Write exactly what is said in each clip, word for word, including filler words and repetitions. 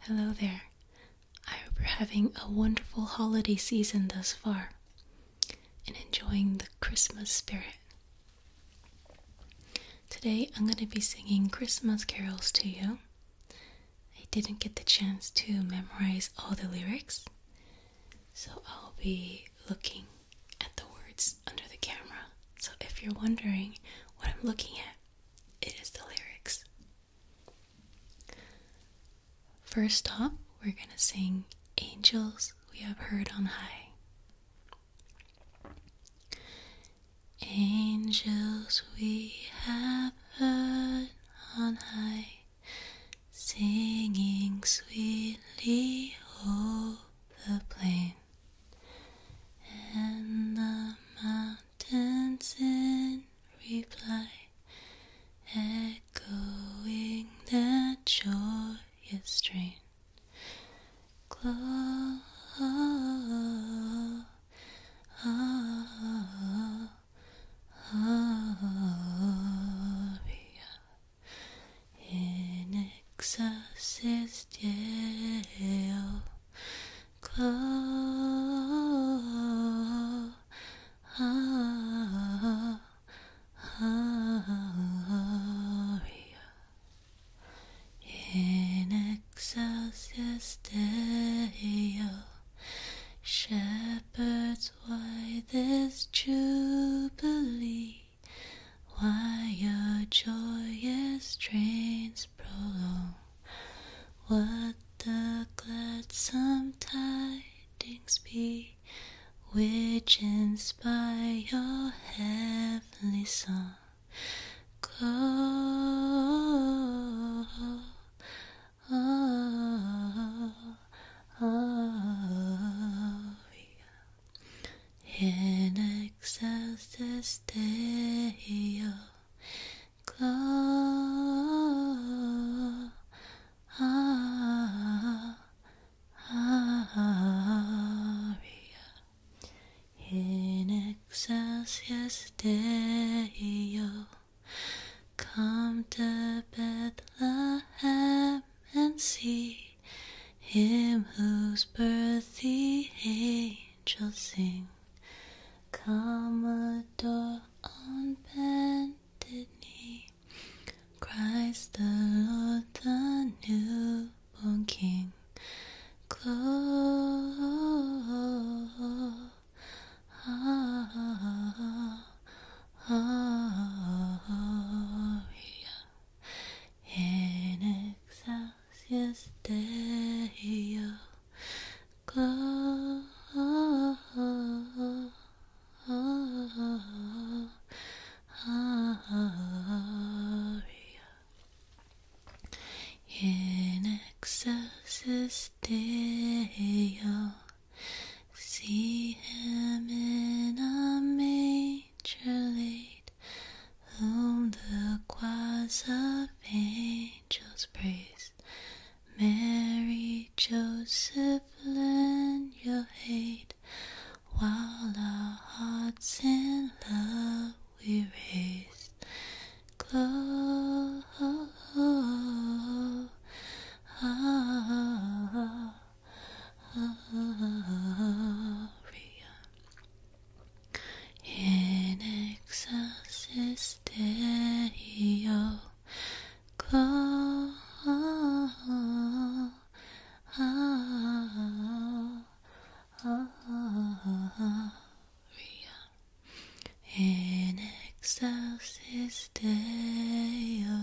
Hello there. I hope you're having a wonderful holiday season thus far and enjoying the Christmas spirit. Today I'm going to be singing Christmas carols to you. I didn't get the chance to memorize all the lyrics, so I'll be looking at the words under the camera. So if you're wondering what I'm looking at, it is the lyrics. First off, we're going to sing Angels We Have Heard on High. Angels we have heard on high, singing sweetly o'er the plain, and the mountains in reply, echoing that joyous strain. Gloria in excelsis Deo. Gloria in excelsis Deo. Shepherds, why this jubilee? Why your joyous strains prolong? What the gladsome tidings be, which inspire your heavenly song? Gloria in excelsis Deo. Gloria in excelsis Deo. Come to Bethlehem and see him whose birth the angels sing. Come adore on bended knee Christ the Lord, the newborn King. Gloria in excelsis Deo. Gloria in excelsis Deo. See him in a manger laid, whom the choirs of angels praise. Mary, Joseph, lend your aid, while our hearts in love we raise. Gloria in excelsis Deo. Gloria in excelsis Deo.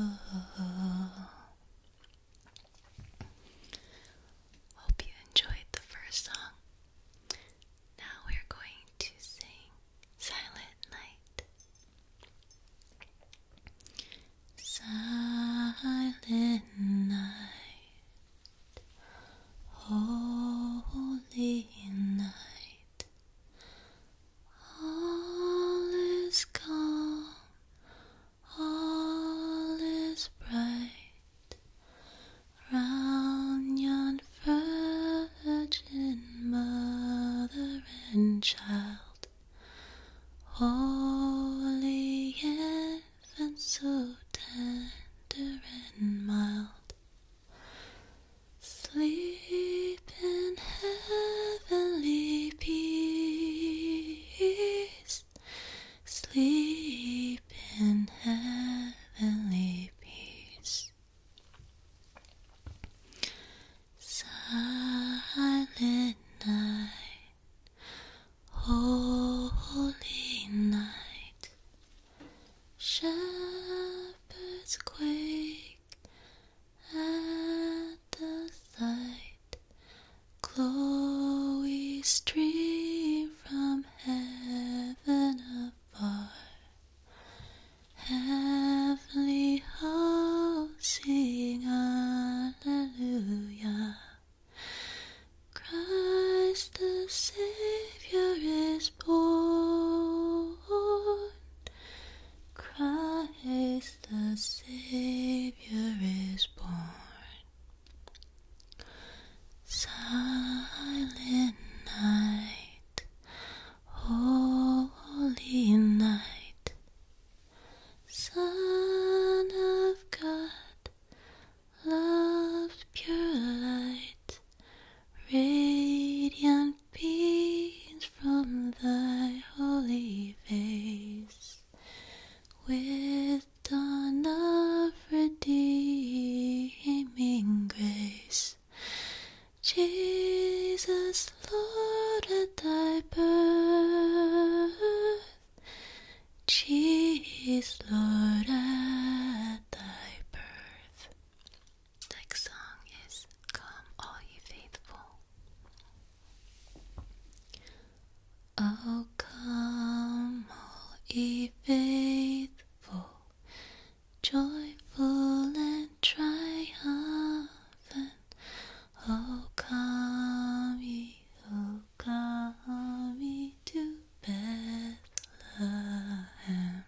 Hope you enjoyed the first song. Now we're going to sing Silent Night. Silent night, holy night, all is calm, all is bright, round yon virgin mother and child, holy infant, so tender and mild. sleep in heavenly peace. Silent night, holy night, shepherds quake at the sight, glowy stream from heaven afar, heavenly hosts sing Alleluia. Christ the Savior is born, Christ the Savior is born. Silent night, holy night, Son of God, love pure light, radiant beams from thy holy face, with dawn of redeeming grace. Jesus, Lord, at thy birth, Jesus, Lord, at thy birth. Next song is Come All Ye Faithful. Oh, come all ye faithful, joyful and triumphant. Oh, come ye, oh, come ye to Bethlehem.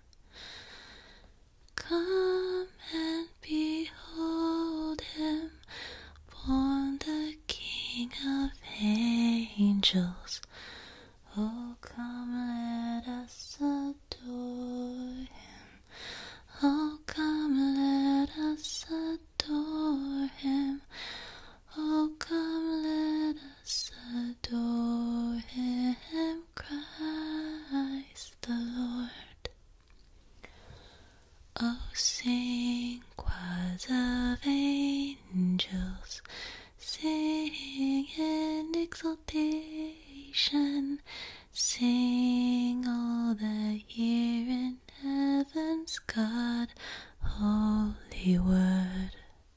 Come and behold him, born the King of angels. Oh, come, let us adore him. Oh, come, let us adore him. Oh, come, let us adore him, Christ the Lord. Oh, sing, choirs of angels, sing in exaltation, sing all that hear in heaven's God, holy word.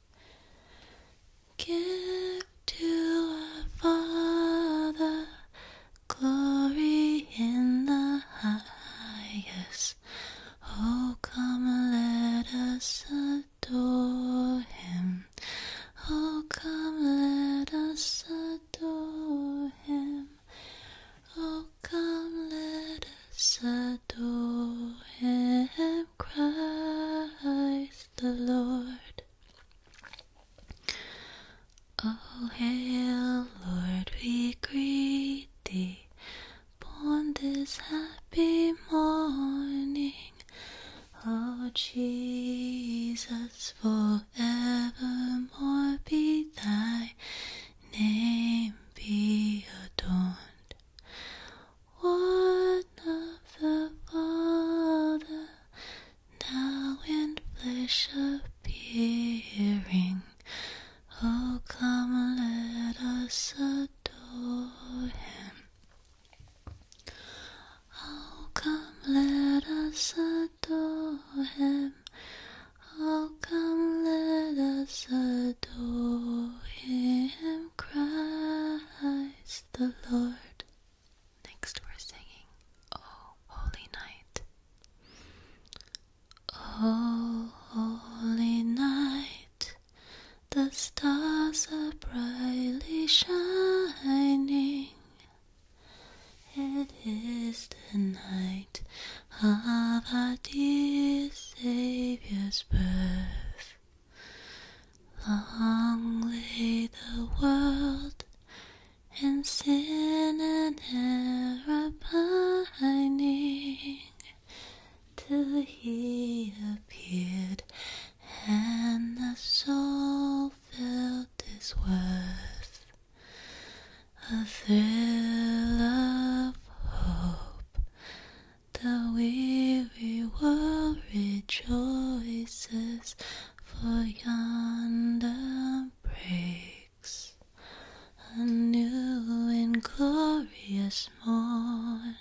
Give to our Father glory in the highest. Oh, come, let us adore him. Oh, come, let us adore him. Oh, come, let us adore him, Christ the Lord. Oh, hail, Lord, we greet thee, born this happy morning. Oh, Jesus, forevermore be thy name be adorned. One of the Father, now in flesh appearing. Oh, come, let us adore him. Oh, come, let us adore him. Oh, come, let us adore him, Christ the Lord. Next we're singing, Oh, Holy Night. Oh, holy night, the stars are brightly shining. It is the night of our dear Saviour's birth. Long lay the world in sin and error pining, till he appeared and the soul felt his worth. A thrill of hope, the weary rejoices, for yonder breaks a new and glorious morn.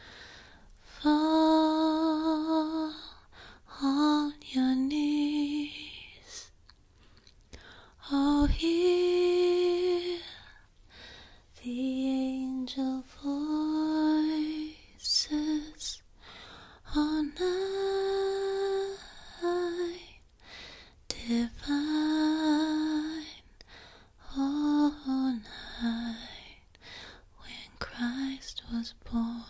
Fall on your knees, oh, hear the angel voices on high, divine, all night when Christ was born.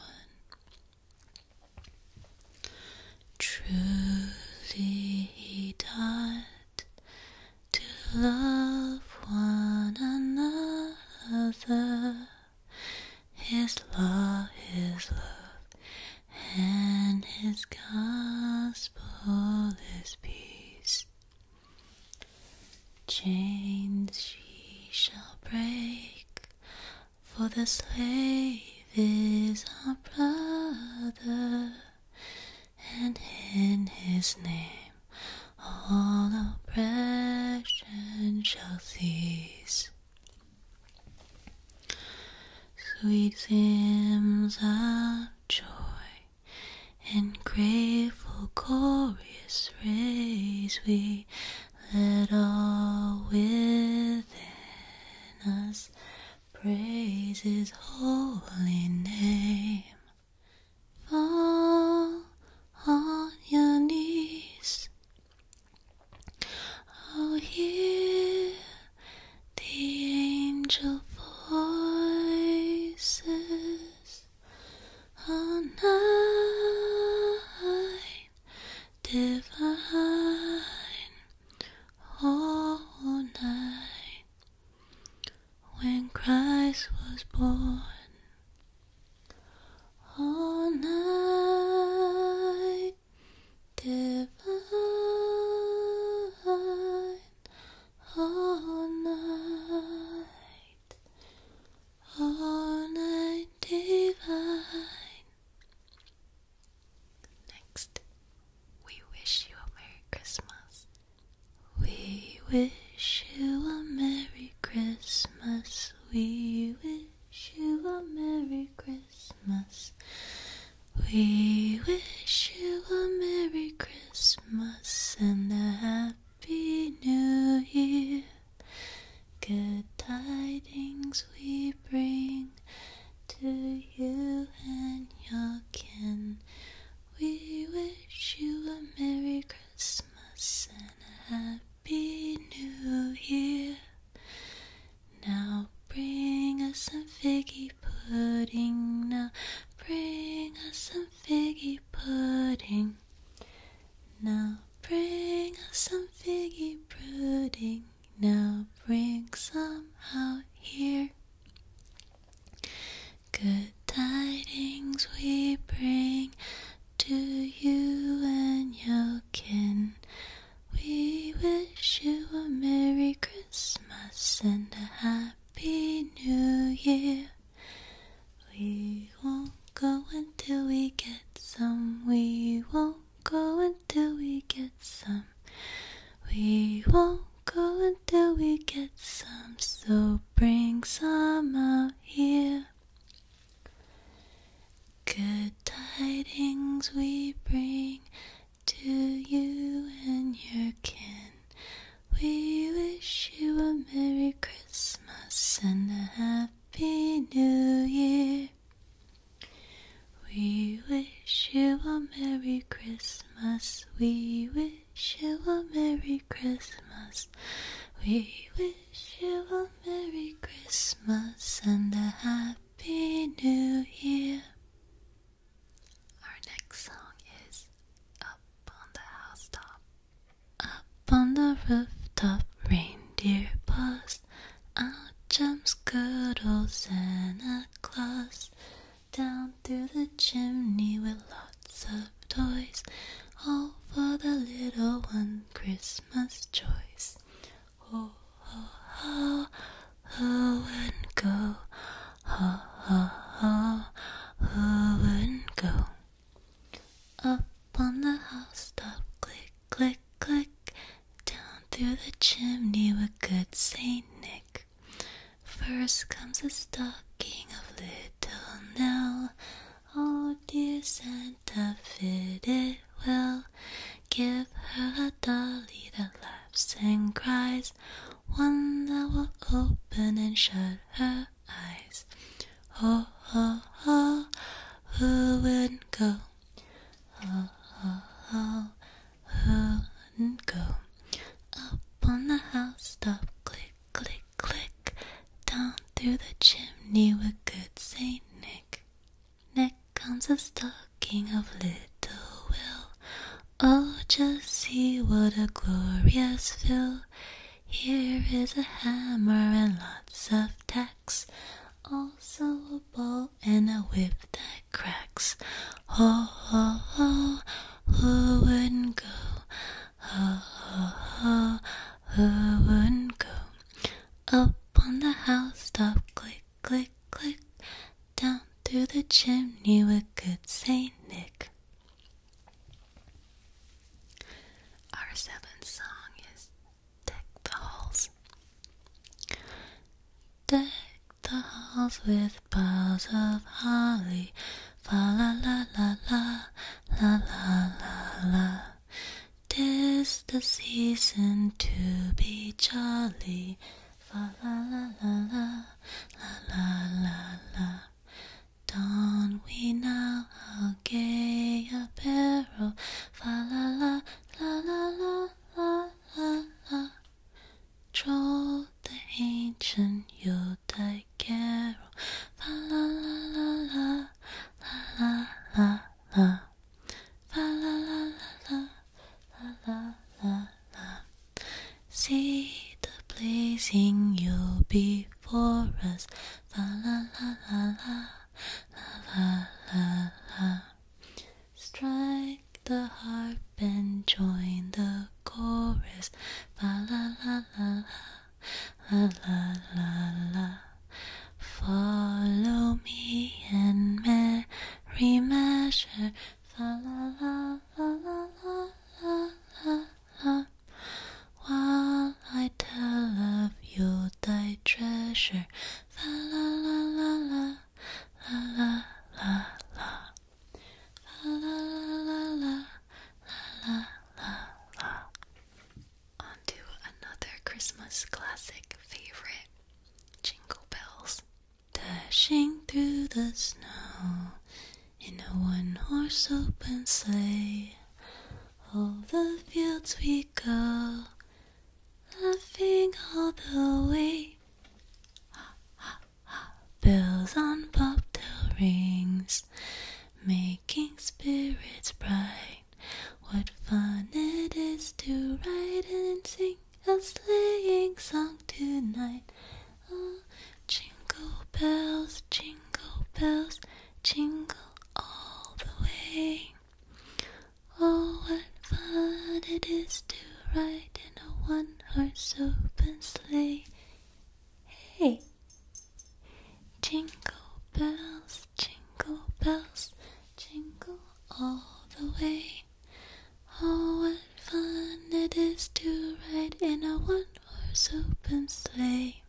Truly he died to love one another. His law, his love, and his gospel is peace. Chains she shall break, for the slave is our brother, and in his name all oppression shall cease. Sweet hymns of joy and grateful chorus raise we, let all within us praise his holy name. Fall on your knees, oh, hear the angel voices on night, divine, all night when Christ was born. All night, divine, all night, all night divine. Next, we wish you a Merry Christmas. We wish you a Merry Christmas. We wish you a Merry Christmas. We wish you a Merry Christmas and a Happy New Year. Good tidings we bring to you and your kin. We wish you a Merry Christmas and a Happy New Year. Now bring us some figgy pudding. Now bring us some figgy pudding. Now bring us some figgy pudding. Now bring some out here. Good tidings we bring to you and your kin. We wish you a Merry Christmas and a Happy New Year. We won't go until we get some. We won't go until we get some. We won't go until we get some. So bring some out here. Good tidings we bring to you and your kin. We wish you a Merry Christmas and a Happy New Year. We wish you a Merry Christmas. We wish you a Merry Christmas. We wish you a Merry Christmas and a Happy New Year. Our next song is Up on the Housetop. Up on the rooftop, reindeer paws. Out jumps good old Santa Claus. Down through the chimney with lots of toys, all for the little one Christmas choice. Ho, ho, ho, ho and go. Ho, ho, ho, ho and go. Up on the housetop, click, click, down through the chimney with good Saint Nick. First comes a stocking of little Nell. Oh dear Santa, fit it well. Give her a dolly that laughs and cries, one that will open and shut her eyes. Ho, ho, ho, who wouldn't go? Ho, ho, ho, who wouldn't go? Up on the housetop, click, click, click, down through the chimney with good Saint Nick. Next comes a stocking of little Will. Oh, just see what a glorious fill. Here is a hammer and lots of tacks, also a ball and a whip that cracks. Ho, ho, ho, who wouldn't go? Ho, ho, ho, who wouldn't go? Up on the housetop, click, click, click, down through the chimney with good Saint Nick. Our seventh song is Deck the Halls. Deck the halls with boughs of holly, fa la la la la, la la la la. 'Tis the season to be jolly, fa la la la la, la la la la. Don we now how gay apparel, fa la la la la la la la la. Troll the ancient Yuletide carol, fa la la la la, la la la la, fa la la la la, la la la la. See the blazing Yule before us, fa la la la la, la la la la. Strike the harp and join the chorus, fa la la la la, la la la la. Follow me and merry measure, fa la la la la la la la la. While I tell of Yuletide treasure, fa la la la la, la la la la, fa la la la la, la la la. On to another Christmas classic favorite, Jingle Bells. Dashing through the snow in a one-horse open sleigh, all the fields we go, laughing all the way. Ha, ha, ha. Bells on bobtail rings, making spirits bright. What fun it is to ride and sing a sleighing song tonight. Oh, jingle bells, jingle bells, jingle all the way. Oh, what fun it is to ride in a one-horse open sleigh. Hey! Jingle bells, jingle bells, jingle all the way. Oh, what fun it is to ride in a one-horse open sleigh.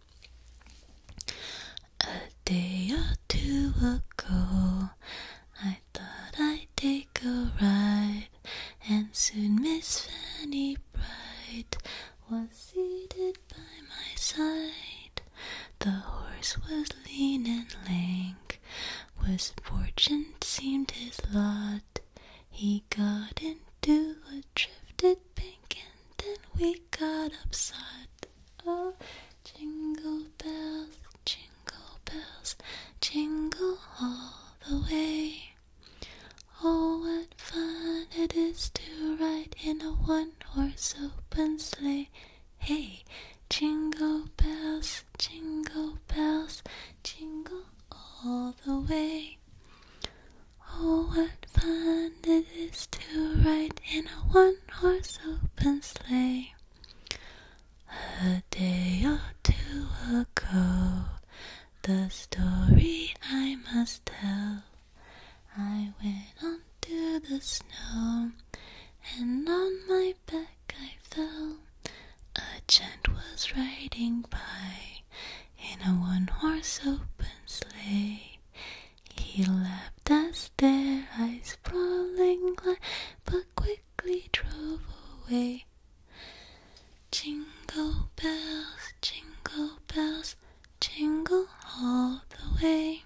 A day or two ago, I thought I'd take a ride, and soon Miss Fanny Bright was seated by my side. The horse was lean and lank, was fortune seemed his lot. He got into a drifted bank, and then we got upside. Oh, jingle bells, jingle bells, jingle all the way. Oh, what fun it is to ride in a one-horse open sleigh. Hey, jingle bells, jingle bells, jingle all the way. Oh, what fun it is to ride in a one-horse open sleigh. A day or two ago, the story I must tell. I went onto the snow and on my back I fell. A gent was riding by in a one-horse open sleigh. He laughed as their eyes sprawling lie, but quickly drove away. Jingle bells, jingle bells, jingle all the way.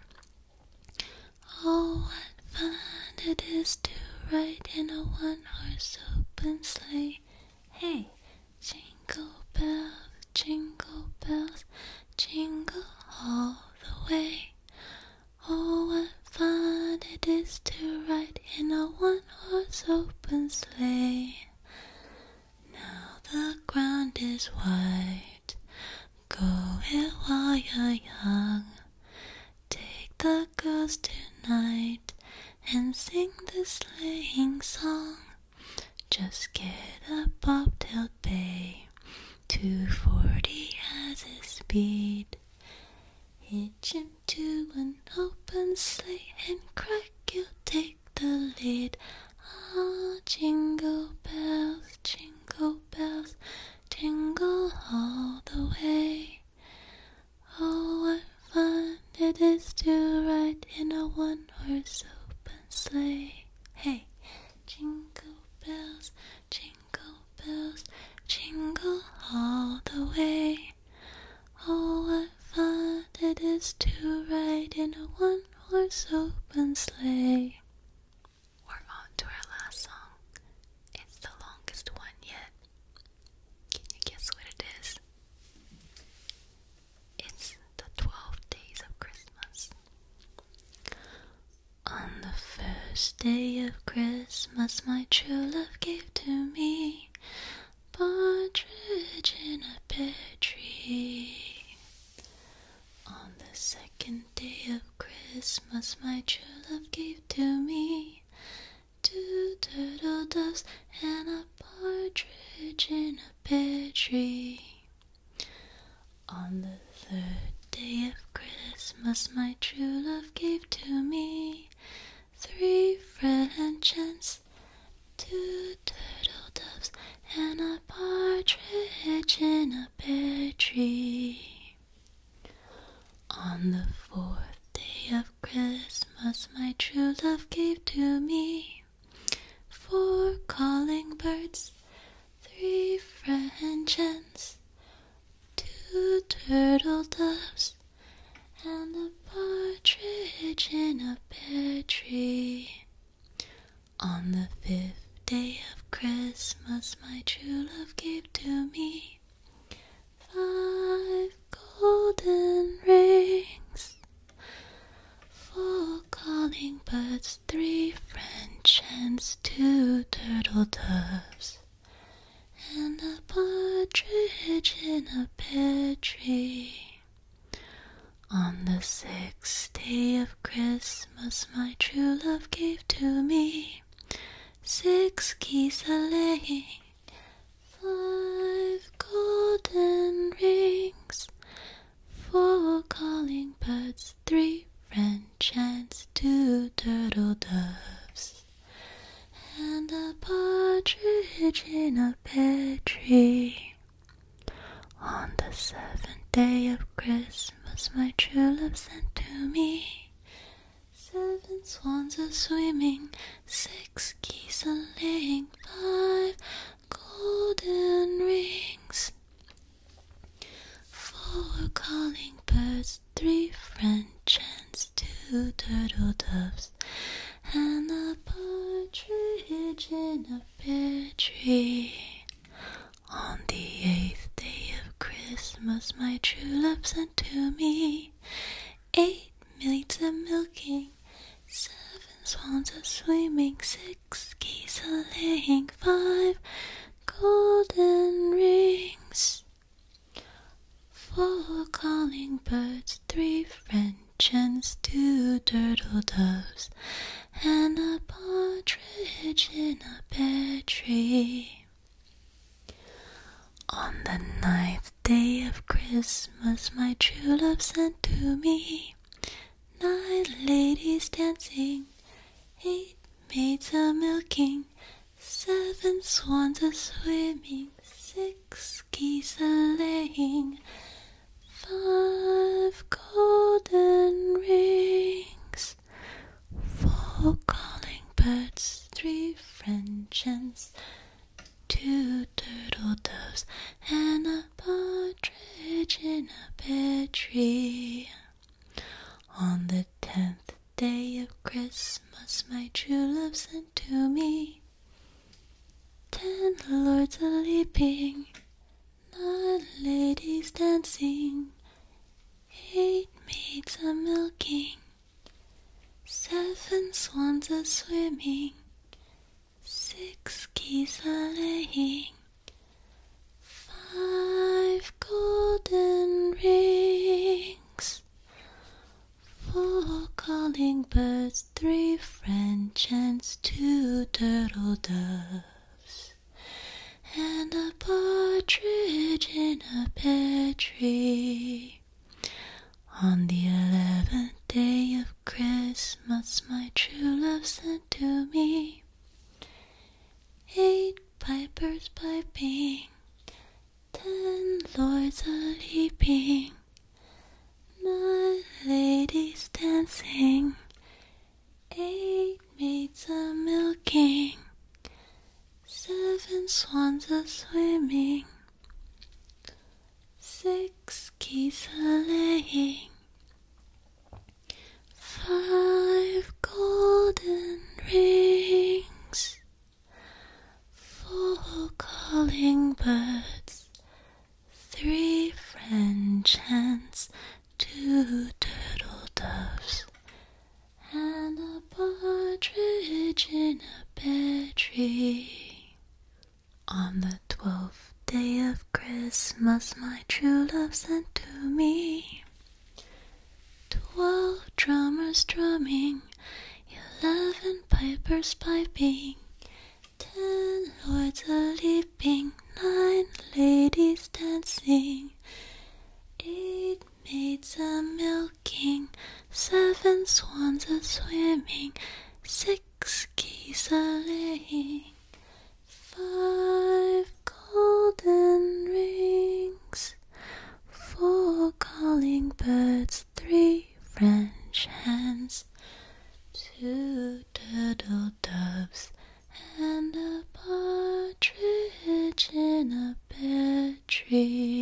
Oh, what fun it is to ride in a one-horse open sleigh. Hey, jingle bells, jingle bells, jingle all the way. Oh, what fun it is to ride in a one-horse open sleigh. Now the ground is white, go it while you're young. Take the girls tonight and sing the sleighing song. Just get a bobtailed bay, two forty has his speed. Hitch him to an open sleigh and crack, you'll take the lead. Ah, jingle bells, jingle bells, jingle all the way. Oh, what fun it is to ride in a one-horse open sleigh. Hey, jingle bells, jingle bells, jingle all the way. Oh, what fun it is to ride in a one-horse open sleigh. We're on to our last song. It's the longest one yet. Can you guess what it is? It's the twelve days of Christmas. On the first day of Christmas, my true love gave to me partridge in a pear tree. On the second day of Christmas, my true love gave to me two turtle doves and a partridge in a pear tree. On the third day of Christmas, my true love gave to me three French hens, two turtle doves, and a partridge in a pear tree. On the fourth day of Christmas, my true love gave to me four calling birds, three French hens, two turtle doves, and a partridge in a pear tree. On the fifth day of Christmas, my true love gave to me five golden rings, four calling birds, three French hens, two turtle doves, and a partridge in a pear tree. On the sixth day of Christmas, my true love gave to me six geese a-laying, five golden rings, four calling birds, three French hens, two turtle doves, and a partridge in a pear tree. On the seventh day of Christmas, my true love sent to me seven swans a-swimming, six geese a-laying, five golden rings, four calling birds, three French hens, two turtle doves, and a partridge in a pear tree. On the eighth day of Christmas, my true love sent to me eight maids a-milking, seven swans a-swimming, six geese a-laying, five golden rings, four calling birds, three French hens, two turtle doves, and a partridge in a pear tree. On the ninth day of Christmas, my true love sent to me nine ladies dancing, eight maids a-milking, seven swans a swimming, six geese a laying, five golden rings, four calling birds, three French hens, two turtle doves, and a partridge in a pear tree. On the tenth day of Christmas, my true love sent to me ten lords a leaping, nine ladies dancing, eight maids a milking, seven swans a swimming, six geese a laying, five golden rings, four calling birds, three French hens, two turtle doves, and a partridge in a pear tree. On the eleventh day of Christmas, my true love sent to me eight pipers piping, ten lords a leaping, nine ladies dancing, eight maids a milking, seven swans a swimming, six geese a laying, five golden rings, four calling birds, three French hens, two turtle doves, and a partridge in a pear tree. On the twelfth day of Christmas, my true love sent to me twelve drummers drumming, eleven pipers piping, ten lords a leaping, nine ladies dancing, eight maids a milking, seven swans a swimming, six geese a laying, five golden rings, four calling birds, three French hens, two turtle doves, and a partridge in a pear tree.